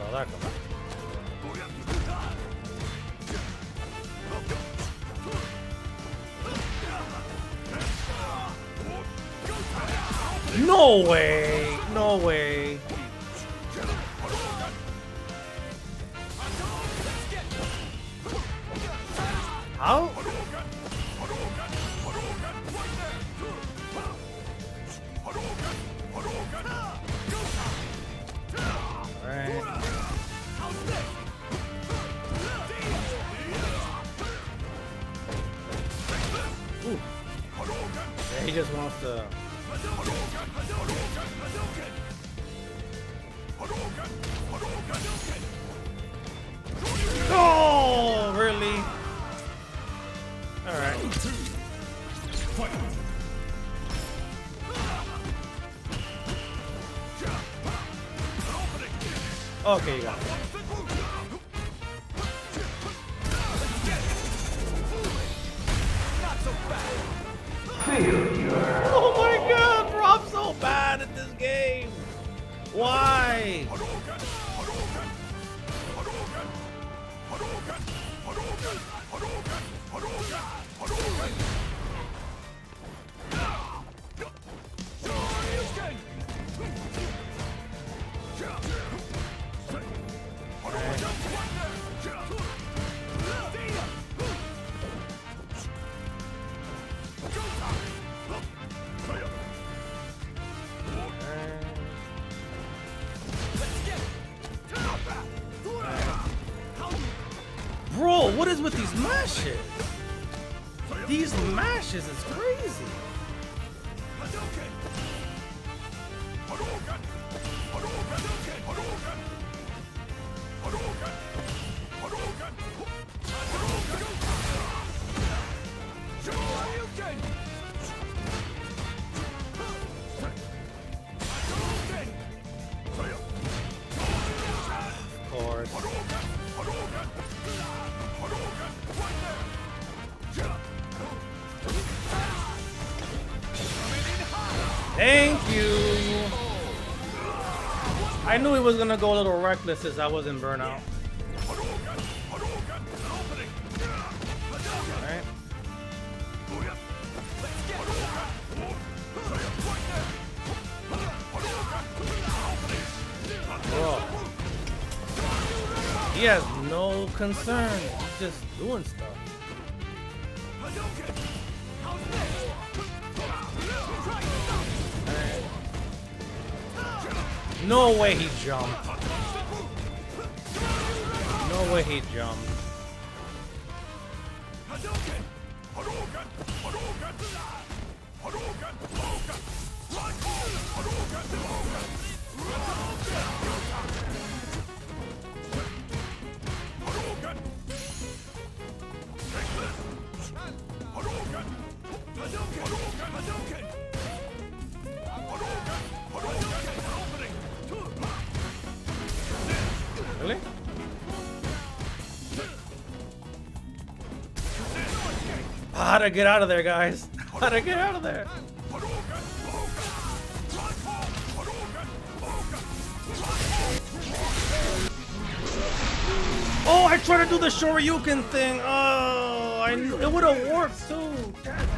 saw that coming. No way! No way! How? Alright. Ooh. Yeah, he just wants to... Oh, really? All right. Okay, you got it. Oh my God, bro, I'm so bad at this game. Why? Bro, what is with these mashes? These mashes is crazy. Of course. Thank you. I knew he was gonna go a little reckless since I was in burnout. Alright. Bro. He has no concern. He's just doing stuff. No way he jumped. No way he jumped. Really? How to get out of there, guys? How to get out of there? Oh, I tried to do the Shoryuken thing. Oh, I knew it would have worked too. Damn it.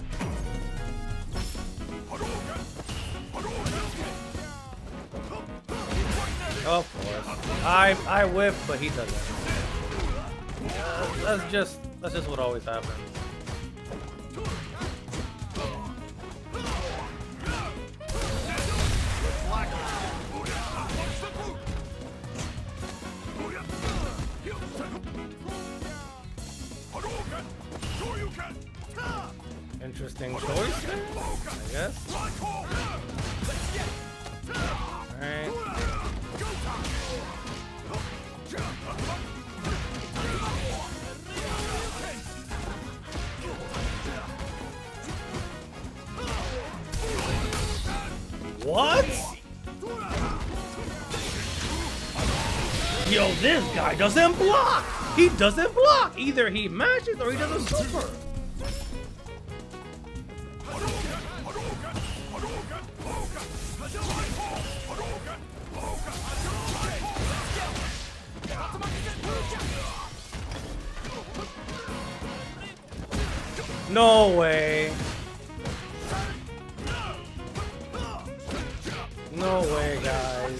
Of course. I whip, but he doesn't. That's just what always happens. Interesting choice there, I guess. Alright. What? Yo, this guy doesn't block! He doesn't block! Either he matches or he doesn't super! No way. No way, guys.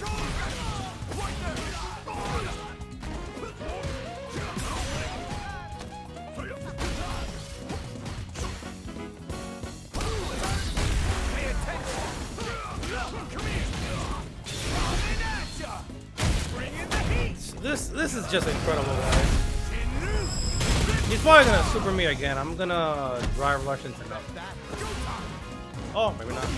This is just incredible, guys. He's probably gonna super me again. I'm gonna drive rush into him. Oh, maybe not.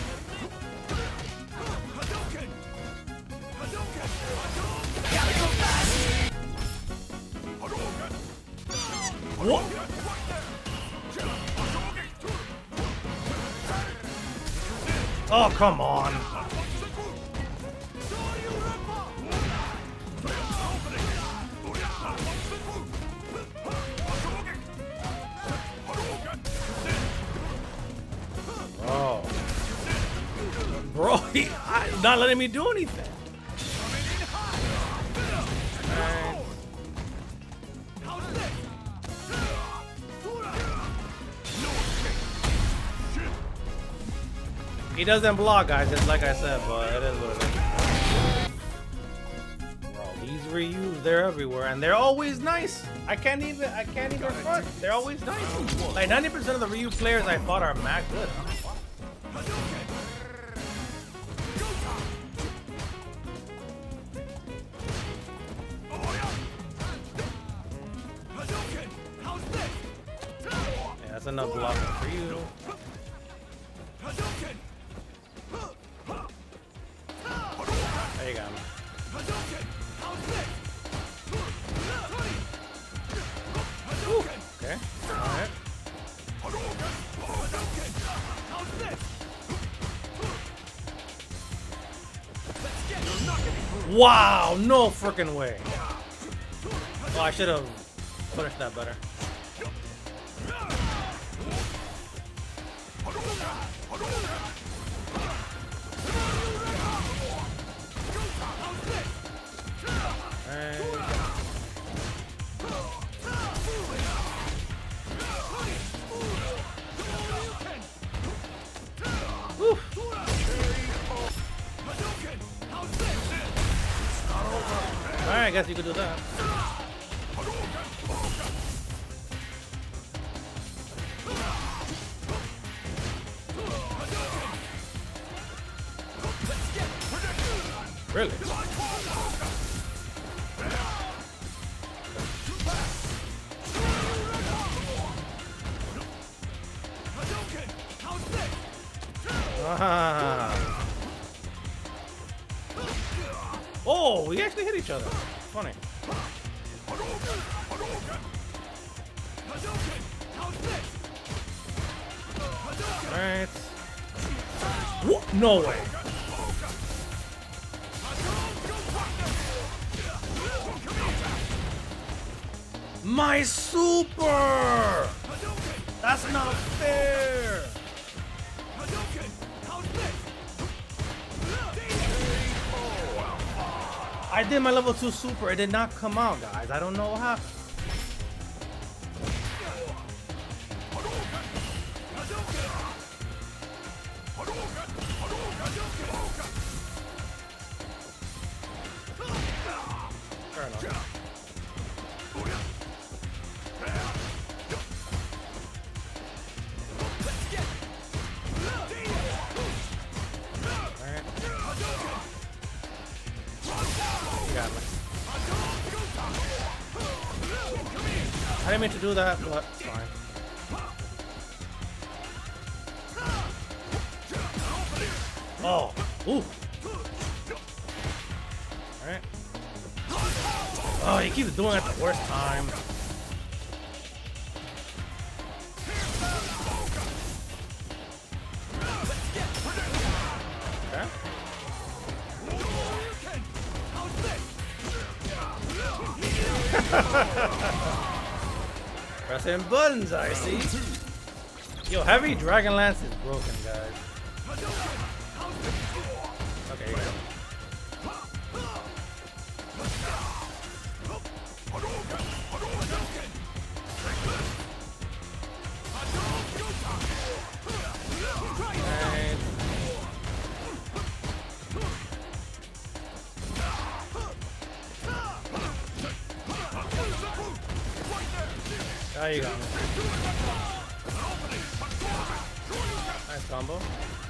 What? Oh, come on. Bro, he's not letting me do anything. Right. He doesn't block, guys, just like I said, but it is what it is. Bro, these Ryus, they're everywhere, and they're always nice. I can't even front. They're always nice. Like 90% of the Ryu players I fought are mad good. That's enough blocking for you. There you go. Ooh, okay. Alright. Wow, no freaking way. Oh, I should have punished that better. Alright, I guess you could do that. Really? Ah. Oh, we actually hit each other. Funny. Alright. What? No way. My super! That's not fair! I did my level 2 super. It did not come out, guys. I don't know what happened. Fair enough. I didn't mean to do that, but it's fine. Oh, ooh. Alright. Oh, he keeps doing it at the worst time. Pressing buttons, I see. Yo, heavy Dragon Lance is broken, guys. Okay, you go. There you go. Nice combo.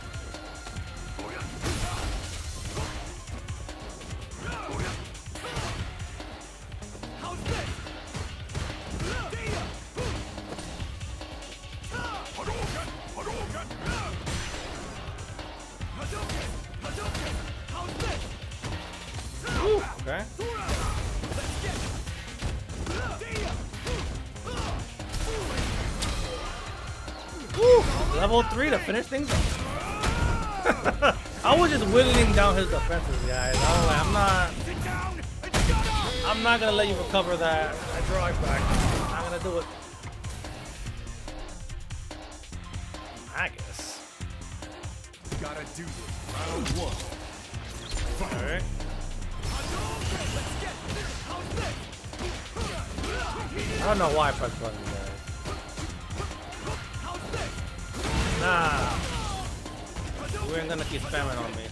Ooh, okay. Ooh, level 3 to finish things up. I was just whittling down his defenses, guys. I was like, I'm not gonna let you recover that. I draw it back. I'm not gonna do it. I guess. Gotta do this. Round 1. Alright. I don't know why I pressed button, guys. Nah. You ain't gonna keep spamming on me.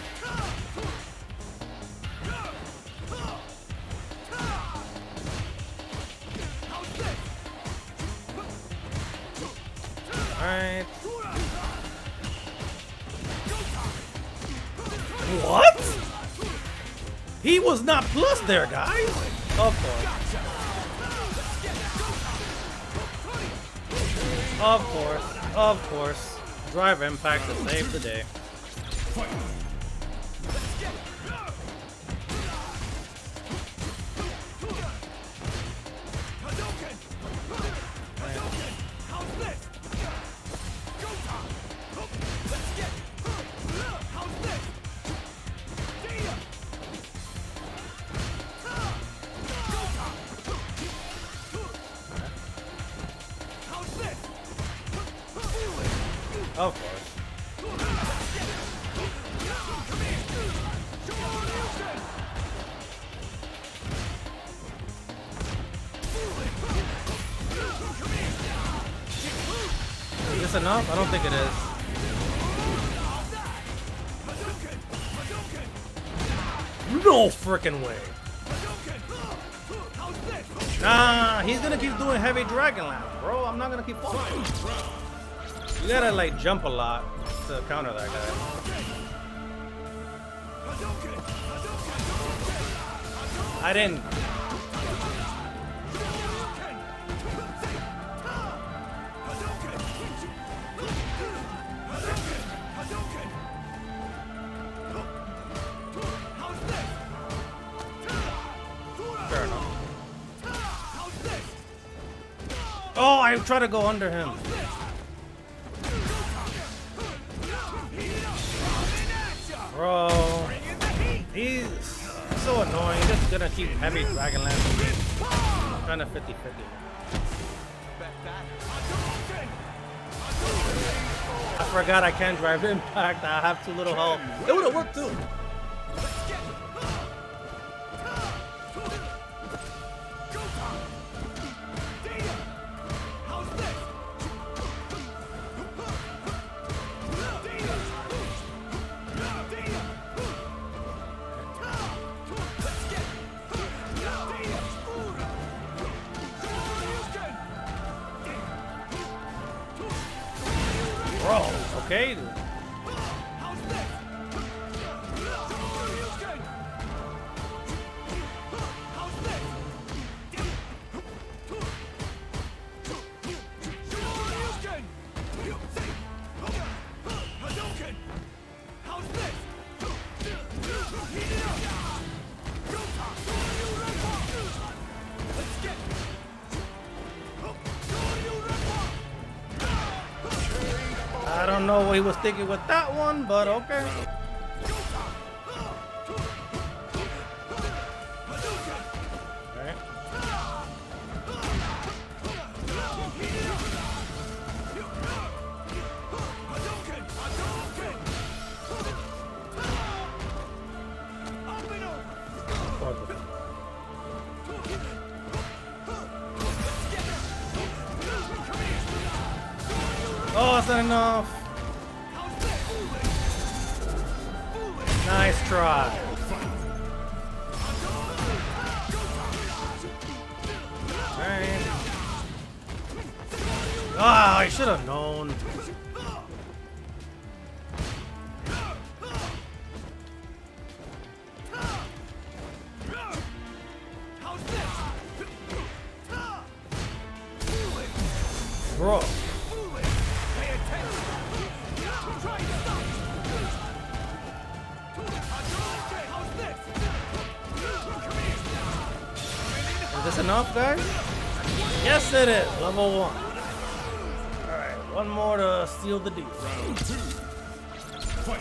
Alright. What? He was not plus there, guys. Of course. Of course. Of course. Drive impact to save the day. Of course. Is this enough? I don't think it is. No freaking way. Nah, he's gonna keep doing heavy dragon lance, bro. I'm not gonna keep falling. You gotta like jump a lot to counter that guy. I didn't. Fair enough. Oh, I tried to go under him. Bro, he's so annoying. He's just gonna keep heavy dragon lancing me. Kind of 50-50. I forgot I can't drive impact. I have too little health. It would have worked too. Bro, okay. I don't know what he was thinking with that one, but okay. Oh, that's not enough. Nice try. Alright. Ah, I should have known. Bro. Is this enough, guys? Yes, it is. Level 1. Alright, one more to seal the deal. Round 2. Fight.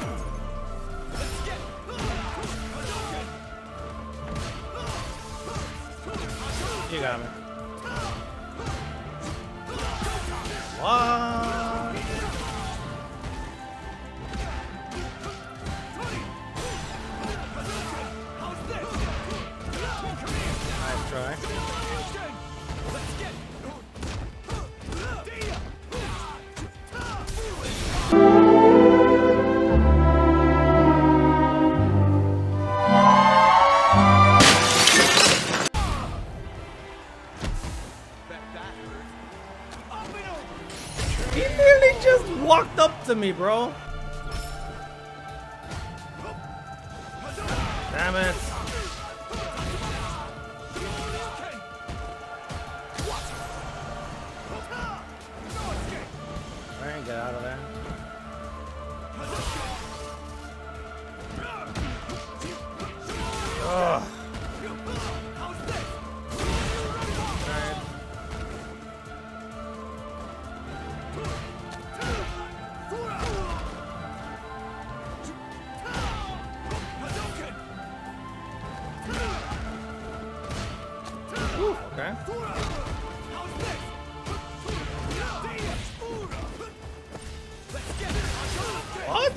You got me. What? Nice try. He literally just walked up to me, bro. Damn it. Alright, get out of there. Ugh. Okay. What?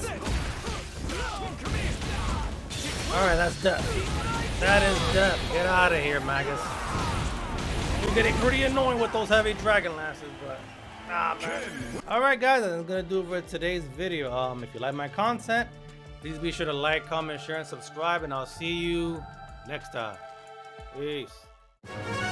Alright, that's death. That is death. Get out of here, Magus. You're getting pretty annoying with those heavy dragon lances, but nah, man. Alright, guys, that's gonna do it for today's video. If you like my content, please be sure to like, comment, share, and subscribe, and I'll see you next time. Peace.